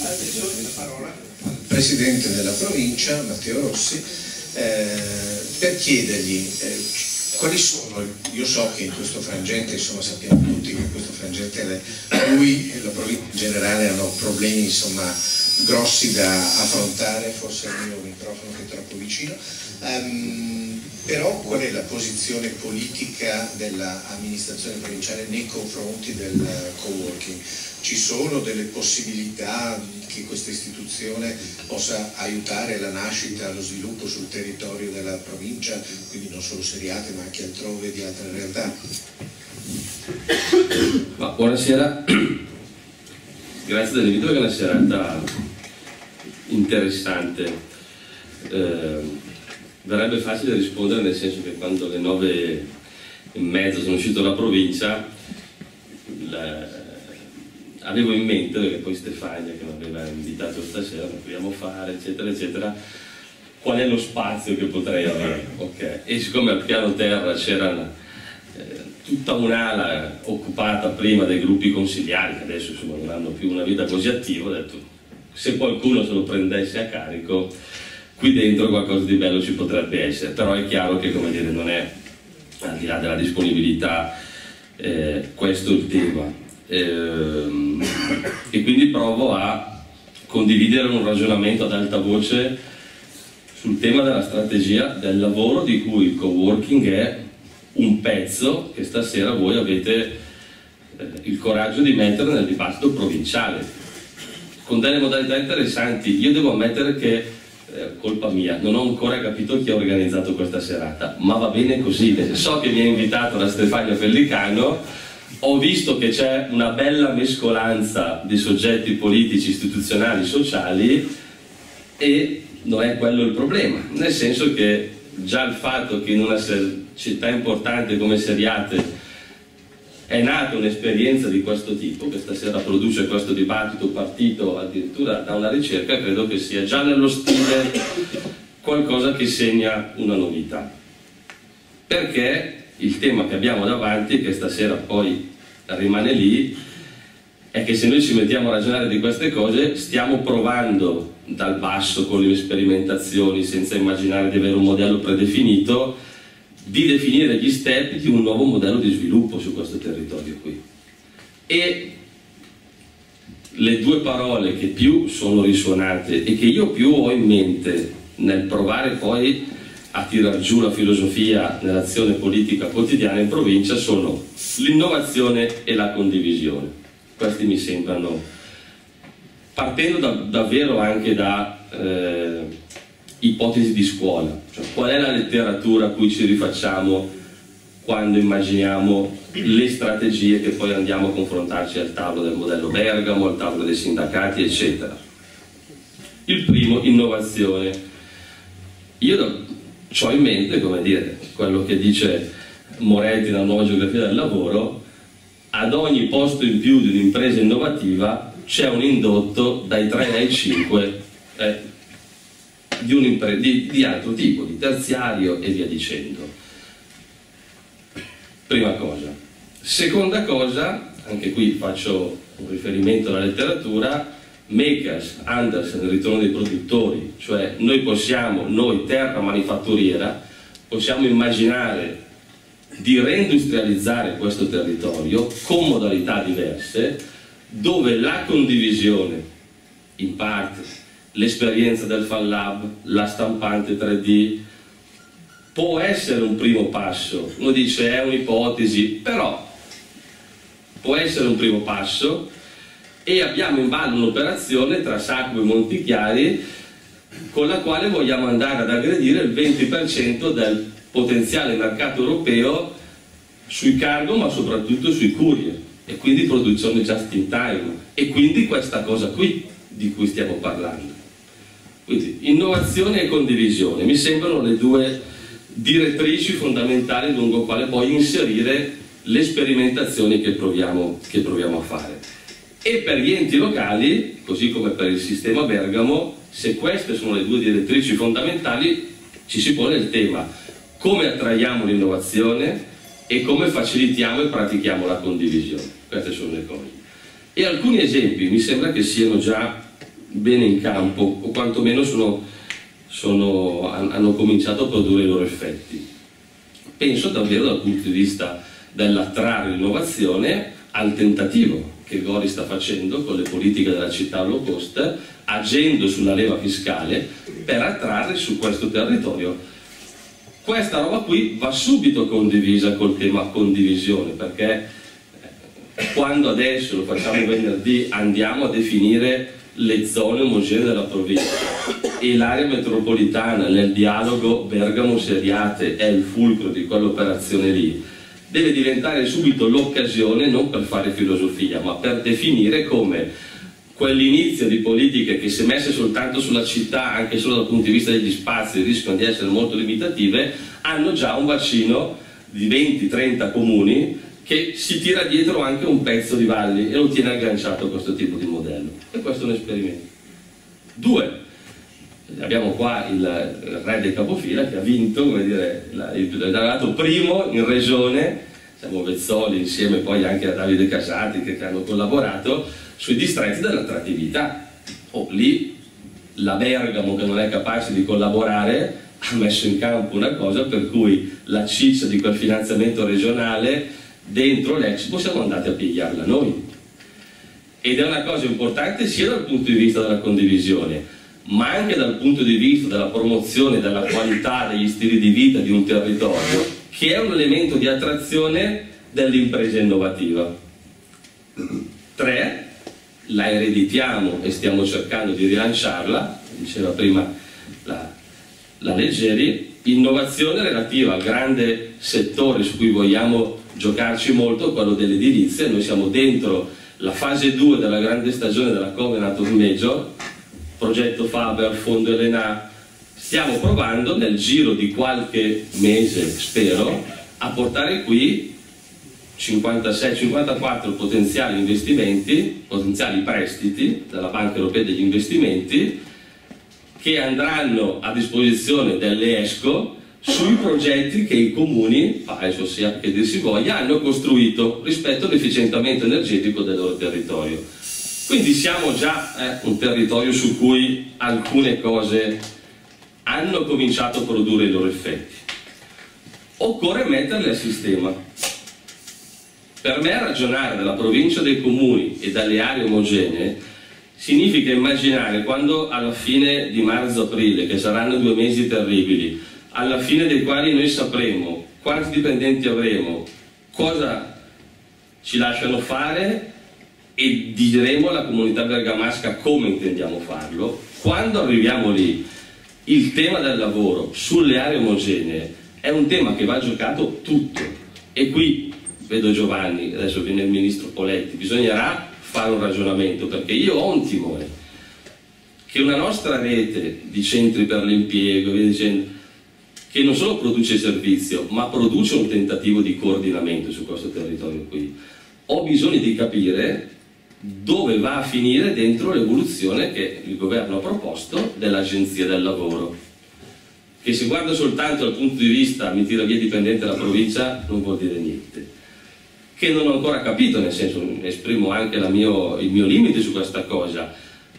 Presidente della provincia, Matteo Rossi, per chiedergli quali sono, io so che in questo frangente, insomma sappiamo tutti che in questo frangente lui e la provincia in generale hanno problemi insomma grossi da affrontare, forse è il mio microfono che è troppo vicino, però qual è la posizione politica dell'amministrazione provinciale nei confronti del coworking? Ci sono delle possibilità che questa istituzione possa aiutare la nascita, lo sviluppo sul territorio della provincia, quindi non solo Seriate ma anche altrove di altre realtà? Buonasera, grazie dell'invito, che è una serata interessante. Verrebbe facile rispondere, nel senso che quando alle 9:30 sono uscito dalla provincia avevo in mente, perché poi Stefania che mi aveva invitato stasera, lo vogliamo fare, eccetera, eccetera, qual è lo spazio che potrei avere. Okay. E siccome al piano terra c'era tutta un'ala occupata prima dai gruppi consigliari, che adesso insomma non hanno più una vita così attiva, ho detto se qualcuno se lo prendesse a carico, qui dentro qualcosa di bello ci potrebbe essere, però è chiaro che, come dire, non è, al di là della disponibilità, questo il tema. E quindi provo a condividere un ragionamento ad alta voce sul tema della strategia del lavoro, di cui il coworking è un pezzo che stasera voi avete il coraggio di mettere nel dibattito provinciale con delle modalità interessanti. Io devo ammettere che colpa mia, non ho ancora capito chi ha organizzato questa serata, ma va bene così. So che mi ha invitato la Stefania Pellicano, ho visto che c'è una bella mescolanza di soggetti politici, istituzionali, sociali, e non è quello il problema, nel senso che già il fatto che in una città importante come Seriate è nata un'esperienza di questo tipo, che stasera produce questo dibattito partito addirittura da una ricerca, credo che sia già nello stile qualcosa che segna una novità. Perché il tema che abbiamo davanti, che stasera poi rimane lì, è che se noi ci mettiamo a ragionare di queste cose stiamo provando dal basso, con le sperimentazioni, senza immaginare di avere un modello predefinito, di definire gli step di un nuovo modello di sviluppo su questo territorio qui. E le due parole che più sono risuonate e che io più ho in mente nel provare poi a tirar giù la filosofia nell'azione politica quotidiana in provincia sono l'innovazione e la condivisione. Questi mi sembrano, partendo davvero anche da ipotesi di scuola, cioè qual è la letteratura a cui ci rifacciamo quando immaginiamo le strategie che poi andiamo a confrontarci al tavolo del modello Bergamo, al tavolo dei sindacati, eccetera. Il primo, innovazione. Io ho in mente, come dire, quello che dice Moretti nella nuova geografia del lavoro: ad ogni posto in più di un'impresa innovativa c'è un indotto dai 3 ai 5 di altro tipo, di terziario e via dicendo. Prima cosa. Seconda cosa, anche qui faccio un riferimento alla letteratura, Makers, Andersen, il ritorno dei produttori, cioè noi terra manifatturiera, possiamo immaginare di reindustrializzare questo territorio con modalità diverse, dove la condivisione, in parte, l'esperienza del Fan Lab, la stampante 3D, può essere un primo passo. Uno dice è un'ipotesi, però può essere un primo passo, e abbiamo in ballo un'operazione tra Sacco e Montichiari con la quale vogliamo andare ad aggredire il 20% del potenziale mercato europeo sui cargo, ma soprattutto sui courier, e quindi produzione just in time, e quindi questa cosa qui di cui stiamo parlando. Quindi innovazione e condivisione mi sembrano le due direttrici fondamentali lungo quale poi inserire le sperimentazioni che proviamo a fare. E per gli enti locali, così come per il sistema Bergamo, se queste sono le due direttrici fondamentali, ci si pone il tema: come attraiamo l'innovazione e come facilitiamo e pratichiamo la condivisione. Queste sono le cose. E alcuni esempi mi sembra che siano già bene in campo, o quantomeno hanno cominciato a produrre i loro effetti. Penso davvero dal punto di vista dell'attrarre l'innovazione al tentativo che Gori sta facendo con le politiche della città low cost, agendo sulla leva fiscale per attrarre su questo territorio. Questa roba qui va subito condivisa col tema condivisione, perché quando adesso, lo facciamo venerdì, andiamo a definire le zone omogenee della provincia e l'area metropolitana nel dialogo Bergamo-Seriate è il fulcro di quell'operazione lì, deve diventare subito l'occasione non per fare filosofia ma per definire come quell'inizio di politiche che, se messe soltanto sulla città, anche solo dal punto di vista degli spazi, rischiano di essere molto limitative, hanno già un bacino di 20-30 comuni che si tira dietro anche un pezzo di valli e lo tiene agganciato a questo tipo di modello. E questo è un esperimento. 2. Abbiamo qua il re del capofila che ha vinto, come dire, è andato primo in regione, siamo Vezzoli insieme poi anche a Davide Casati che hanno collaborato sui distretti dell'attrattività. Lì la Bergamo, che non è capace di collaborare, ha messo in campo una cosa per cui la ciccia di quel finanziamento regionale dentro l'Expo siamo andati a pigliarla noi, ed è una cosa importante sia dal punto di vista della condivisione ma anche dal punto di vista della promozione della qualità degli stili di vita di un territorio, che è un elemento di attrazione dell'impresa innovativa. 3. La ereditiamo e stiamo cercando di rilanciarla, diceva prima la Leggeri. Innovazione relativa al grande settore su cui vogliamo giocarci molto, quello dell'edilizia. Noi siamo dentro la fase 2 della grande stagione della Covenant of Major, progetto Faber, fondo Elena. Stiamo provando nel giro di qualche mese, spero, a portare qui 56-54 potenziali investimenti, potenziali prestiti dalla Banca Europea degli Investimenti, che andranno a disposizione delle ESCO sui progetti che i comuni, adesso sia che dir si voglia, hanno costruito rispetto all'efficientamento energetico del loro territorio. Quindi siamo già un territorio su cui alcune cose hanno cominciato a produrre i loro effetti. Occorre metterle a sistema. Per me ragionare della provincia dei comuni e dalle aree omogenee significa immaginare quando alla fine di marzo-aprile, che saranno 2 mesi terribili, alla fine dei quali noi sapremo quanti dipendenti avremo, cosa ci lasciano fare e diremo alla comunità bergamasca come intendiamo farlo. Quando arriviamo lì, il tema del lavoro sulle aree omogenee è un tema che va giocato tutto, e qui vedo Giovanni, adesso viene il ministro Poletti, bisognerà fare un ragionamento, perché io ho un timore che una nostra rete di centri per l'impiego, via dicendo, che non solo produce servizio ma produce un tentativo di coordinamento su questo territorio qui. Ho bisogno di capire dove va a finire dentro l'evoluzione che il governo ha proposto dell'Agenzia del Lavoro, che se guarda soltanto dal punto di vista mi tira via dipendente dalla provincia non vuol dire niente, che non ho ancora capito, nel senso, esprimo anche il mio limite su questa cosa,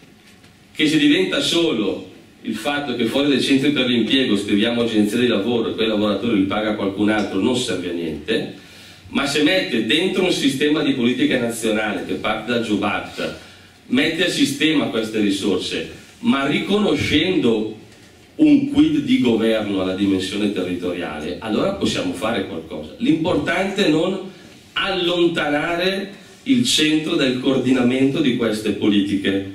che se diventa solo il fatto che fuori dai centri per l'impiego scriviamo agenzia di lavoro e quei lavoratori li paga qualcun altro non serve a niente, ma se mette dentro un sistema di politica nazionale che parte da Job Act, mette a sistema queste risorse, ma riconoscendo un quid di governo alla dimensione territoriale, allora possiamo fare qualcosa. L'importante è non allontanare il centro del coordinamento di queste politiche.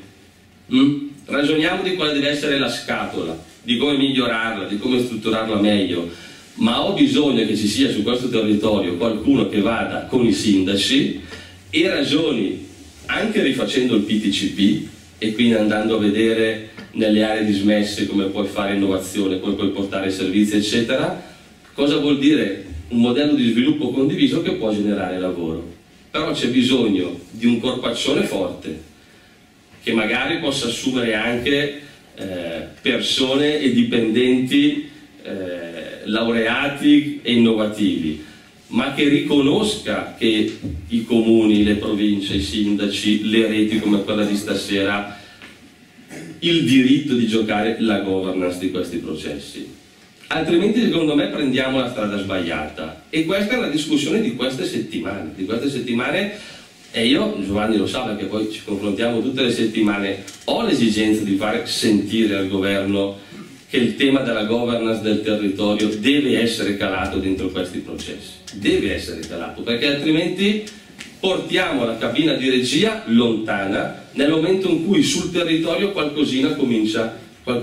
Ragioniamo di quale deve essere la scatola, di come migliorarla, di come strutturarla meglio, ma ho bisogno che ci sia su questo territorio qualcuno che vada con i sindaci e ragioni anche rifacendo il PTCP e quindi andando a vedere nelle aree dismesse come puoi fare innovazione, come puoi portare servizi eccetera, cosa vuol dire un modello di sviluppo condiviso che può generare lavoro. Però c'è bisogno di un corpaccione forte che magari possa assumere anche persone e dipendenti laureati e innovativi, ma che riconosca che i comuni, le province, i sindaci, le reti come quella di stasera il diritto di giocare la governance di questi processi. Altrimenti secondo me prendiamo la strada sbagliata, e questa è una discussione di queste settimane, e io, Giovanni lo sa perché poi ci confrontiamo tutte le settimane, ho l'esigenza di fare sentire al governo che il tema della governance del territorio deve essere calato dentro questi processi, deve essere calato, perché altrimenti portiamo la cabina di regia lontana nel momento in cui sul territorio qualcosina comincia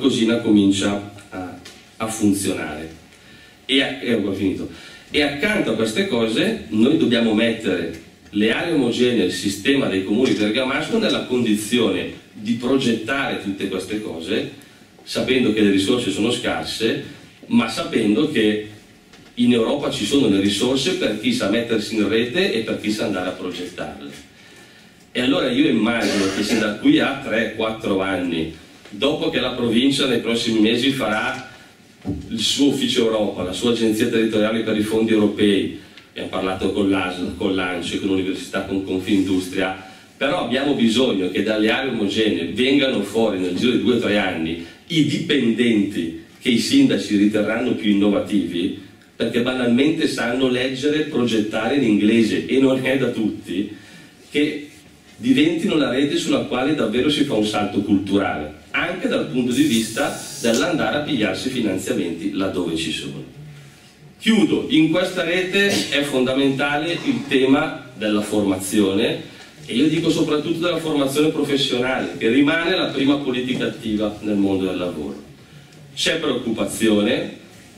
a funzionare. E accanto a queste cose noi dobbiamo mettere le aree omogenee, il sistema dei comuni bergamasco nella condizione di progettare tutte queste cose, sapendo che le risorse sono scarse, ma sapendo che in Europa ci sono le risorse per chi sa mettersi in rete e per chi sa andare a progettarle. E allora io immagino che se da qui a 3-4 anni, dopo che la provincia nei prossimi mesi farà il suo ufficio Europa, la sua agenzia territoriale per i fondi europei, abbiamo parlato con l'ASL, con l'ANCE, con l'Università, con Confindustria, però abbiamo bisogno che dalle aree omogenee vengano fuori nel giro di 2 o 3 anni i dipendenti che i sindaci riterranno più innovativi, perché banalmente sanno leggere e progettare in inglese, e non è da tutti, che diventino la rete sulla quale davvero si fa un salto culturale, anche dal punto di vista dell'andare a pigliarsi finanziamenti laddove ci sono. Chiudo, in questa rete è fondamentale il tema della formazione, e io dico soprattutto della formazione professionale, che rimane la prima politica attiva nel mondo del lavoro. C'è preoccupazione,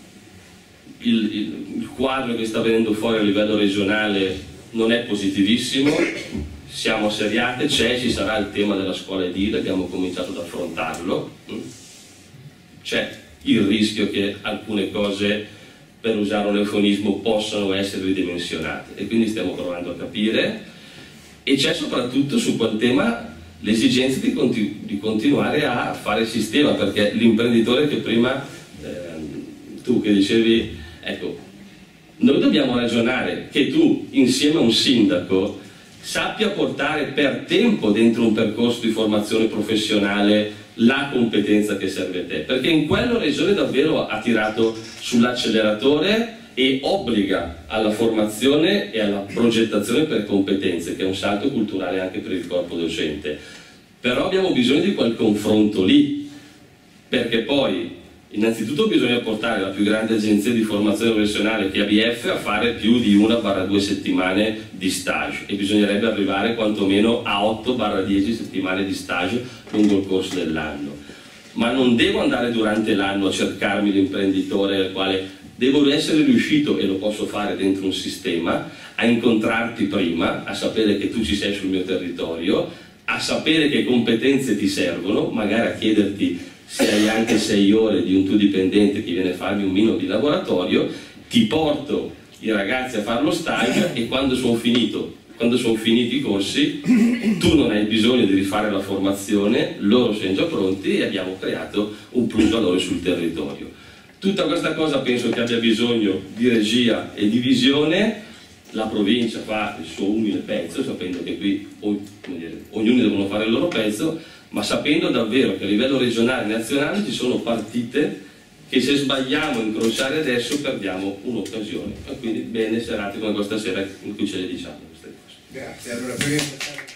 il quadro che sta venendo fuori a livello regionale non è positivissimo, siamo asseriate, ci sarà il tema della scuola edile, abbiamo cominciato ad affrontarlo, c'è il rischio che alcune cose, per usare un eufemismo, possano essere ridimensionate, e quindi stiamo provando a capire, e c'è soprattutto su quel tema l'esigenza di continuare a fare sistema, perché l'imprenditore che prima tu che dicevi, ecco, noi dobbiamo ragionare che tu insieme a un sindaco sappia portare per tempo dentro un percorso di formazione professionale la competenza che serve a te, perché in quella regione davvero ha tirato sull'acceleratore e obbliga alla formazione e alla progettazione per competenze, che è un salto culturale anche per il corpo docente. Però abbiamo bisogno di quel confronto lì, perché poi innanzitutto bisogna portare la più grande agenzia di formazione professionale che è ABF a fare più di 1-2 settimane di stage, e bisognerebbe arrivare quantomeno a 8-10 settimane di stage lungo il corso dell'anno. Ma non devo andare durante l'anno a cercarmi l'imprenditore al quale devo essere riuscito, e lo posso fare dentro un sistema, a incontrarti prima, a sapere che tu ci sei sul mio territorio, a sapere che competenze ti servono, magari a chiederti se hai anche 6 ore di un tuo dipendente che viene a farmi un minimo di laboratorio, ti porto i ragazzi a fare lo stage, e quando sono finiti i corsi tu non hai bisogno di rifare la formazione, loro sono già pronti, e abbiamo creato un plus valore sul territorio. Tutta questa cosa penso che abbia bisogno di regia e di visione. La provincia fa il suo umile pezzo, sapendo che qui ognuno devono fare il loro pezzo, ma sapendo davvero che a livello regionale e nazionale ci sono partite che, se sbagliamo a incrociare adesso, perdiamo un'occasione. E quindi bene serate come questa sera in cui ce le diciamo queste cose. Grazie. Allora,